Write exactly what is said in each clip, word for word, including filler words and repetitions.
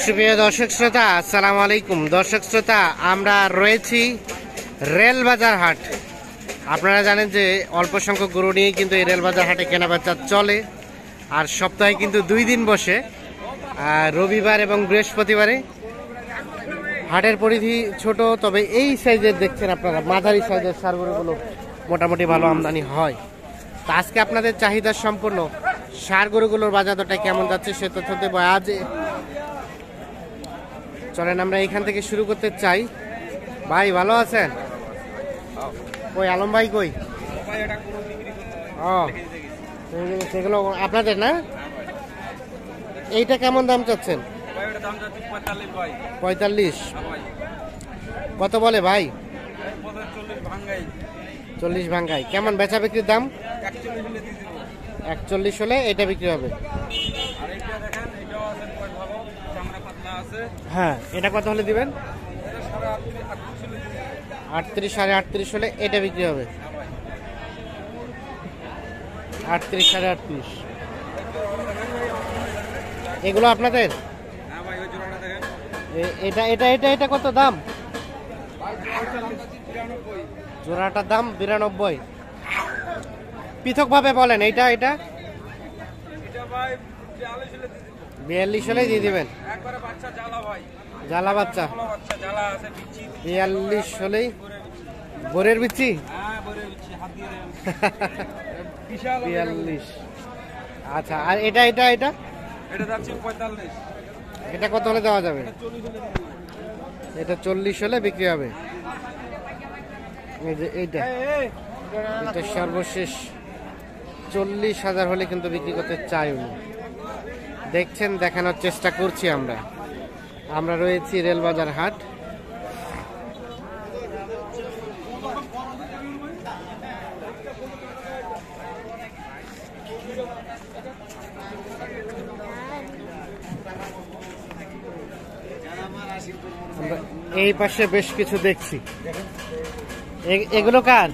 সুপ্রিয় দর্শক শ্রোতা, আসসালামু আলাইকুম। দর্শক শ্রোতা, আমরা রয়েছি রেলবাজার হাট। আপনারা জানেন যে অল্প সংখ্যক গরু নিয়ে কিন্তু এই রেলবাজার হাটে কেনাবেচা চলে, আর সপ্তাহে কিন্তু দুই দিন বসে, রবিবার এবং বৃহস্পতিবারে। হাটের পরিধি ছোট, তবে এই সাইজের দেখছেন আপনারা, মাঝারি সাইজের ষাঁড় গরুগুলো মোটামুটি ভালো আমদানি হয়। তা আজকে আপনাদের চাহিদা সম্পন্ন ষাঁড় গরুগুলোর বাজার দরটা কেমন যাচ্ছে সে তথ্য দেব আজ। চলেন আমরা এখান থেকে শুরু করতে চাই। ভাই ভালো আছেন? কই আলম ভাই কই? ও সেগুলো আপনাদের না? এইটা কেমন দাম চাচ্ছেন? পঁয়তাল্লিশ। কত বলে ভাই? চল্লিশ ভাঙ্গাই। কেমন বেচা বিক্রির দাম? একচল্লিশ হলে এটা বিক্রি হবে। হ্যাঁ, এটা কত হলে দিবেন? আটত্রিশ, সাড়ে আটত্রিশ হলে এটা বিক্রি হবে। আটত্রিশ, সাড়ে আটত্রিশ। এগুলো আপনাদের? এটা এটা এটা এটা কত দাম? জোড়াটার দাম বিরানব্বই। পৃথক ভাবে বলেন। এইটা এটা বিয়াল্লিশ হলে দিয়ে দিবেন। জ্বালা বাচ্চা বিয়াল্লিশ হলেই। বোরের বিচ্ছি বিয়াল্লিশ। আচ্ছা, আর এটা এটা এটা এটা কত হলে দেওয়া যাবে? এটা চল্লিশ হলে বিক্রি হবে। এই যে এইটা এটা সর্বশেষ চল্লিশ হাজার হলে কিন্তু বিক্রি করতে চাই উনি। দেখছেন, দেখানোর চেষ্টা করছি আমরা। আমরা রয়েছি রেলবাজার হাট। এই পাশে বেশ কিছু দেখছি। এগুলো কার?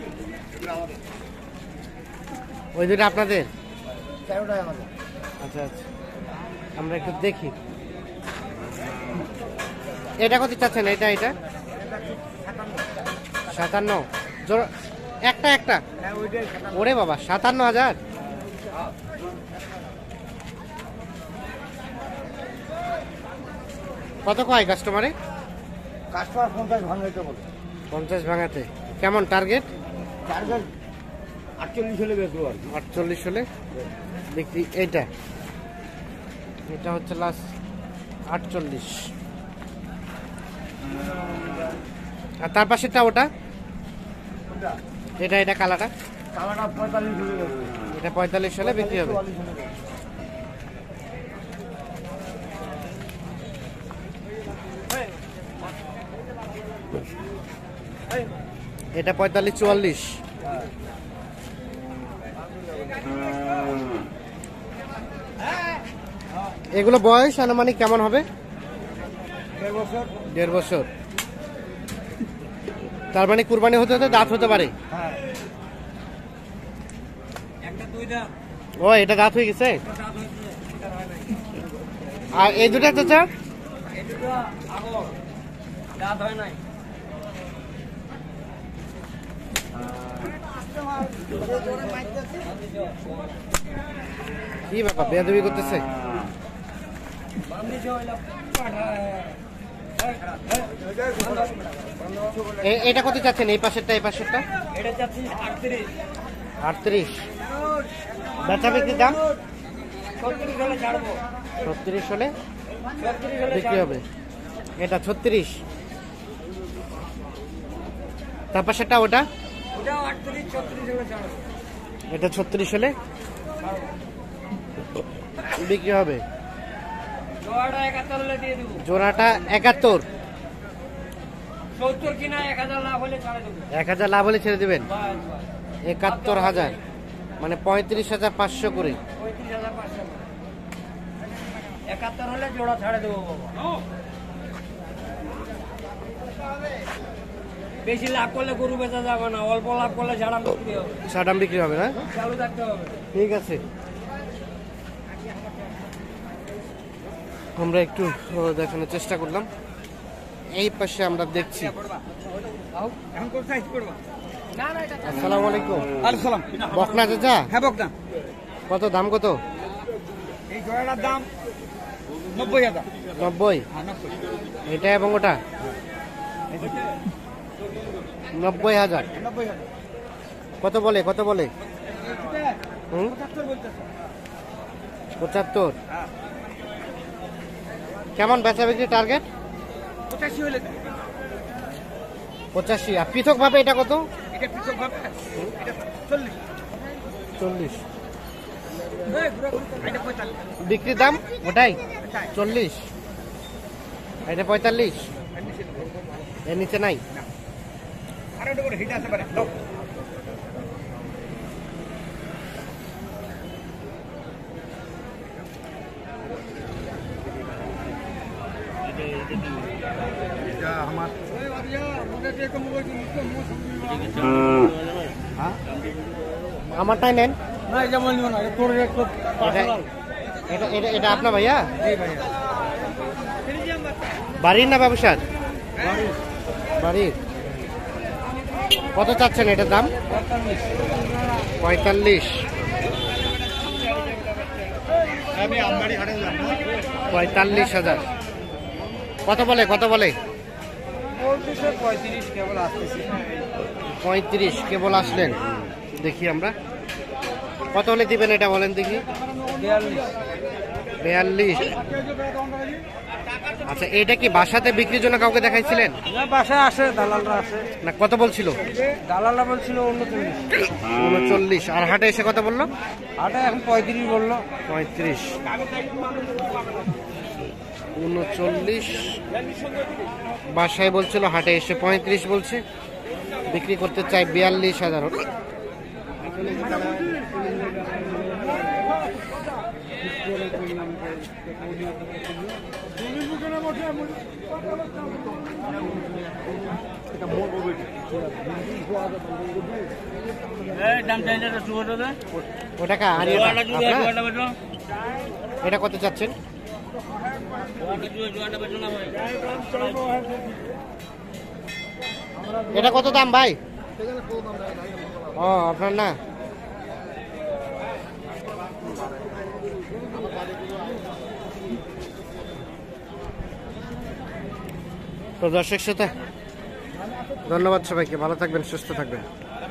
ওই দুটো আপনাদের? আচ্ছা আচ্ছা, আমরা একটু দেখি। এটা কত চাচ্ছেন? এটা এটা সাতান্ন। একটা একটা ওরে বাবা, সাতান্ন হাজার। কত কয় কাস্টমারে? কাস্টমার পঞ্চাশ ভাঙাইতে বলে। পঞ্চাশ ভাঙাতে কেমন টার্গেট? টার্গেট আটচল্লিশ হলে বেচবো আর আটচল্লিশ হলে বিক্রি। এইটা এটা হচ্ছে লাস্ট আটচল্লিশ। আর তার পাশেরটা ওটা? এটা এটা কালাটা? কালাটা পঁয়তাল্লিশ হলে এটা পঁয়তাল্লিশ হলে বিক্রি হবে। এটা পঁয়তাল্লিশ, চুয়াল্লিশ। এগুলো বয়স আনুমানিক কেমন হবে? দেড় বছর। দেড় বছর। তার মানে কুরবানি হতে হতে দাঁত হতে পারে। ও এটা দাঁত হয়ে গেছে। আর এই দুটা চাচা? কি ব্যাপার, বেয়াদবি করতেছে? এটা কত চাচ্ছেন? এই পাশেরটা এই পাশেরটা? আটত্রিশ। বেচা বিক্রির দাম ছত্রিশ হলে বিক্রি হবে। এটা ছত্রিশ। তার পাশেরটা ওটা? এটা ছত্রিশ হলে বিক্রি হবে। জোড়াটা একাত্তর। এক হাজার লাভ হলে ছেড়ে দেবেন। একাত্তর হাজার মানে পঁয়ত্রিশ হাজার পাঁচশো করে। একাত্তর হলে জোড়া ছাড়ে দেবো। বেশি লাভ করলে গরু বেচা যাবে না, অল্প লাভ করলে ঝাড়াম বিক্রি হবে। ঝাড়াম বিক্রি হবে না? চালু থাকতে হবে। ঠিক আছে। আমরা একটু দেখানোর চেষ্টা করলাম। এই পাশে আমরা দেখছি। আসসালামু আলাইকুম। আসসালাম। বকনা চাচা? হ্যাঁ বকনা। কত দাম কত? এই জোড়াটার দাম নব্বই হাজার। নব্বই? হ্যাঁ নব্বই। এটা এবং ওটা নব্বই হাজার। নব্বই হাজার। কত বলে কত বলে? হুম, পঁচাত্তর বলতেছে। পঁচাত্তর। হ্যাঁ। কেমন বেচা বিক্রি টার্গেট? পঁচাশি হলে দেয়। পঁচাশি। আর পৃথক ভাবে এটা কত? এটা পৃথক ভাবে এটা চল্লিশ। চল্লিশ। এটা পঁয়তাল্লিশ। বিক্রির দাম ওটাই চল্লিশ, এটা পঁয়তাল্লিশ। এর নিচে নাই? আর ওটা করে হিট আসতে পারে। লোক এটা আমার আমারটাই নেন। না এটা বল নিও না, এটা তোর একটু এটা এটা এটা এটা আপনার ভাইয়া? জি ভাইয়া। বাড়ির না ব্যবসার? বাড়ির। কত চাচ্ছেন এটার দাম? পঁয়তাল্লিশ। আমি আমবাড়ি হাটে যাব। পঁয়তাল্লিশ হাজার। কত বলে কত বলে? বলতেছে পঁয়ত্রিশ কেবল আসতেছে। পঁয়ত্রিশ কেবল আসলেন। দেখি আমরা কত হলে দিবেন এটা বলেন দেখি। বিয়াল্লিশ। বিয়াল্লিশ। আচ্ছা, এটা কি বাসাতে বিক্রির জন্য কাউকে দেখাইছিলেন? না বাসায় আসে, দালালরা আসে। না কত বলছিল? দালালরা বলছিল উনচল্লিশ। উনচল্লিশ। আর হাটে এসে কত বললো? হাটে এখন পঁয়ত্রিশ বললো। পঁয়ত্রিশ। উনচল্লিশ বাসায় বলছিল, হাটে এসে পঁয়ত্রিশ বলছে। বিক্রি করতে চাই বিয়াল্লিশ হাজার। ওটা কা আর এটা আপনার? এটা কত চাচ্ছেন? এটা কত দাম ভাই? ও আপনার না? তো দর্শক শ্রোতা, ধন্যবাদ সবাইকে। ভালো থাকবেন, সুস্থ থাকবেন,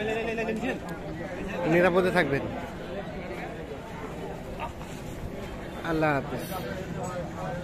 নিরাপদে থাকবেন। আল্লাহ হাফেজ।